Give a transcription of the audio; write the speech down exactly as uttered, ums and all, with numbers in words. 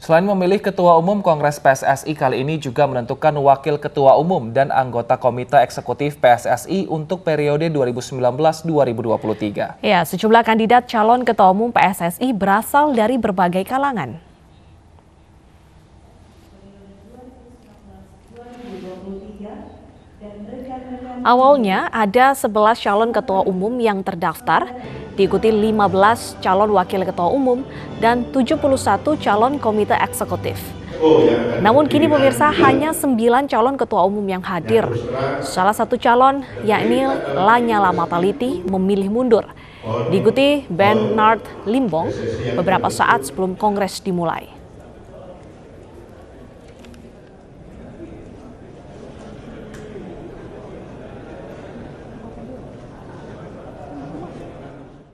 Selain memilih Ketua Umum, Kongres P S S I kali ini juga menentukan Wakil Ketua Umum dan anggota Komite Eksekutif P S S I untuk periode dua ribu sembilan belas sampai dua ribu dua puluh tiga. Ya, sejumlah kandidat calon Ketua Umum P S S I berasal dari berbagai kalangan. Awalnya ada sebelas calon ketua umum yang terdaftar, diikuti lima belas calon wakil ketua umum dan tujuh puluh satu calon komite eksekutif. Namun kini pemirsa hanya sembilan calon ketua umum yang hadir. Salah satu calon, yakni Lanyala Mataliti, memilih mundur. Diikuti Bernard Limbong beberapa saat sebelum kongres dimulai.